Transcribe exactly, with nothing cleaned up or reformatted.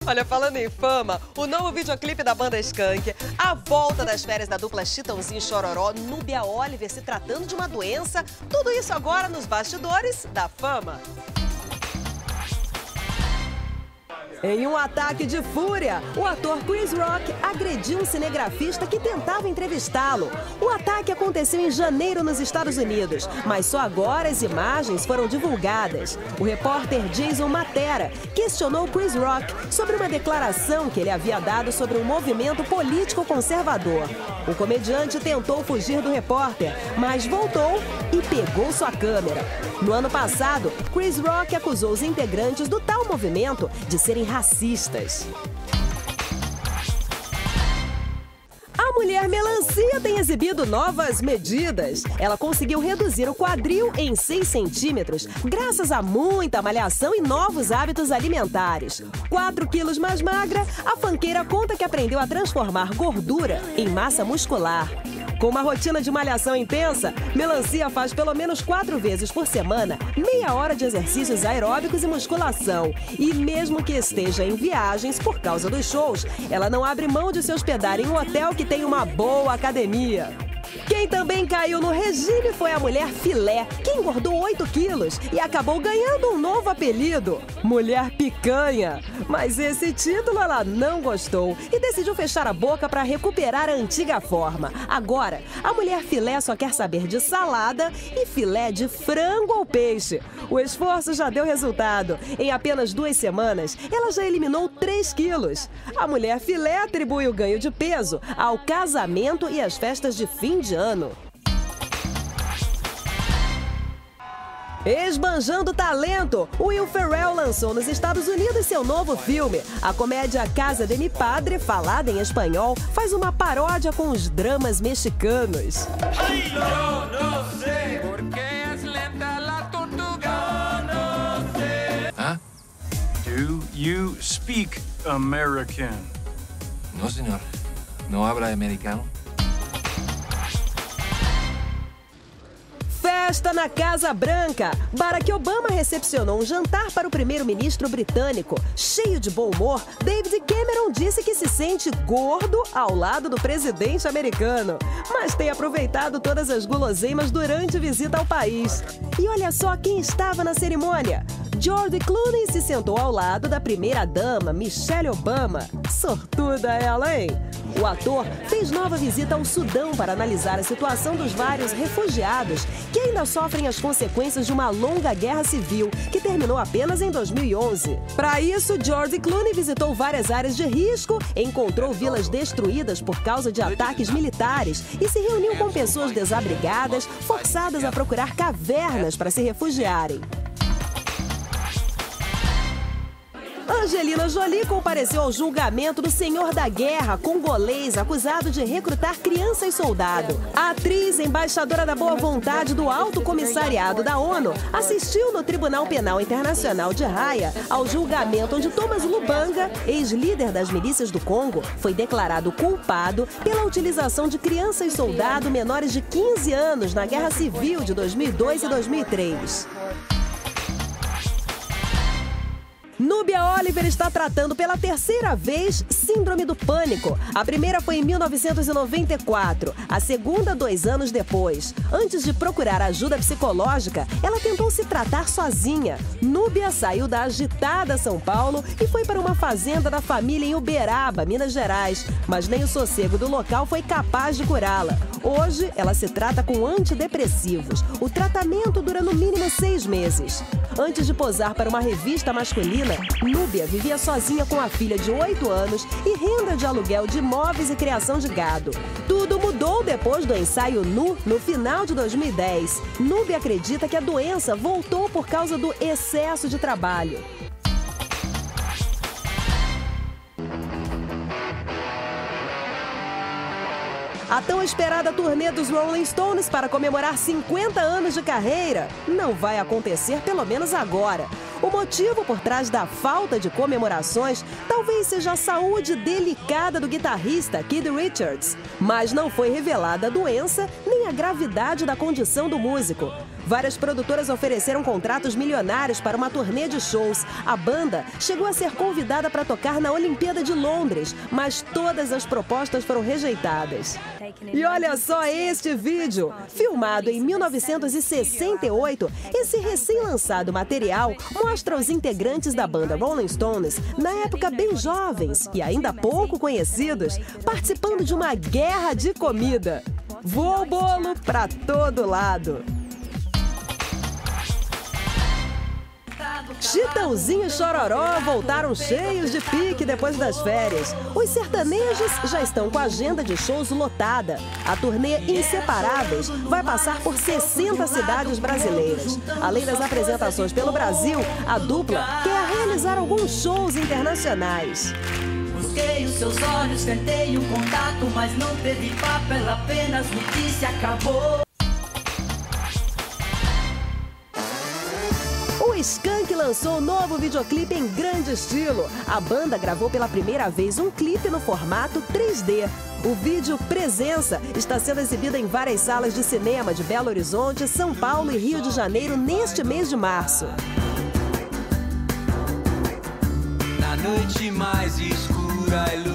Olha, falando em fama, o novo videoclipe da banda Skank, a volta das férias da dupla Chitãozinho e Chororó, Núbia Oliver se tratando de uma doença, tudo isso agora nos bastidores da fama. Em um ataque de fúria, o ator Chris Rock agrediu um cinegrafista que tentava entrevistá-lo. O ataque aconteceu em janeiro nos Estados Unidos, mas só agora as imagens foram divulgadas. O repórter Jason Matera questionou Chris Rock sobre uma declaração que ele havia dado sobre um movimento político conservador. O comediante tentou fugir do repórter, mas voltou e pegou sua câmera. No ano passado, Chris Rock acusou os integrantes do tal movimento de serem racistas. A mulher melancia tem exibido novas medidas. Ela conseguiu reduzir o quadril em seis centímetros, graças a muita malhação e novos hábitos alimentares. quatro quilos mais magra, a funkeira conta que aprendeu a transformar gordura em massa muscular. Com uma rotina de malhação intensa, Melancia faz pelo menos quatro vezes por semana meia hora de exercícios aeróbicos e musculação. E mesmo que esteja em viagens por causa dos shows, ela não abre mão de se hospedar em um hotel que tem uma boa academia. Quem também caiu no regime foi a mulher Filé, que engordou oito quilos e acabou ganhando um novo apelido, Mulher Picanha. Mas esse título ela não gostou e decidiu fechar a boca para recuperar a antiga forma. Agora, a mulher Filé só quer saber de salada e filé de frango ou peixe. O esforço já deu resultado. Em apenas duas semanas, ela já eliminou três quilos. A mulher Filé atribui o ganho de peso ao casamento e às festas de fim de ano. Esbanjando talento, Will Ferrell lançou nos Estados Unidos seu novo filme. A comédia Casa de Mi Padre, falada em espanhol, faz uma paródia com os dramas mexicanos. Huh? Do you speak American? No, señor. No habla americano. Festa na Casa Branca. Barack Obama recepcionou um jantar para o primeiro-ministro britânico. Cheio de bom humor, David Cameron disse que se sente gordo ao lado do presidente americano, mas tem aproveitado todas as guloseimas durante visita ao país. E olha só quem estava na cerimônia. George Clooney se sentou ao lado da primeira-dama, Michelle Obama. Sortuda ela, hein? O ator fez nova visita ao Sudão para analisar a situação dos vários refugiados que ainda sofrem as consequências de uma longa guerra civil que terminou apenas em dois mil e onze. Para isso, George Clooney visitou várias áreas de risco, encontrou vilas destruídas por causa de ataques militares e se reuniu com pessoas desabrigadas, forçadas a procurar cavernas para se refugiarem. Angelina Jolie compareceu ao julgamento do senhor da guerra congolês acusado de recrutar criança e soldado. A atriz, embaixadora da boa vontade do Alto Comissariado da ONU, assistiu no Tribunal Penal Internacional de Haia ao julgamento onde Thomas Lubanga, ex-líder das milícias do Congo, foi declarado culpado pela utilização de criança e soldado menores de quinze anos na Guerra Civil de dois mil e dois e dois mil e três. Núbia Oliver está tratando pela terceira vez síndrome do pânico. A primeira foi em mil novecentos e noventa e quatro, a segunda dois anos depois. Antes de procurar ajuda psicológica, ela tentou se tratar sozinha. Núbia saiu da agitada São Paulo e foi para uma fazenda da família em Uberaba, Minas Gerais. Mas nem o sossego do local foi capaz de curá-la. Hoje, ela se trata com antidepressivos. O tratamento dura no mínimo seis meses. Antes de posar para uma revista masculina, Núbia vivia sozinha com a filha de oito anos e renda de aluguel de imóveis e criação de gado. Tudo mudou depois do ensaio Nu, no final de dois mil e dez. Núbia acredita que a doença voltou por causa do excesso de trabalho. A tão esperada turnê dos Rolling Stones para comemorar cinquenta anos de carreira não vai acontecer, pelo menos agora. O motivo por trás da falta de comemorações talvez seja a saúde delicada do guitarrista Keith Richards, mas não foi revelada a doença nem a gravidade da condição do músico. Várias produtoras ofereceram contratos milionários para uma turnê de shows. A banda chegou a ser convidada para tocar na Olimpíada de Londres, mas todas as propostas foram rejeitadas. E olha só este vídeo. Filmado em mil novecentos e sessenta e oito, esse recém-lançado material mostra os integrantes da banda Rolling Stones, na época bem jovens e ainda pouco conhecidos, participando de uma guerra de comida. Voa o bolo para todo lado. Chitãozinho e Chororó voltaram cheios de pique depois das férias. Os sertanejos já estão com a agenda de shows lotada. A turnê Inseparáveis vai passar por sessenta cidades brasileiras. Além das apresentações pelo Brasil, a dupla quer realizar alguns shows internacionais. Busquei os seus olhos, tentei um contato, mas não teve papo, ela apenas me disse acabou. O Skank lançou um novo videoclipe em grande estilo. A banda gravou pela primeira vez um clipe no formato três D. O vídeo Presença está sendo exibido em várias salas de cinema de Belo Horizonte, São Paulo e Rio de Janeiro neste mês de março. Na noite mais escura,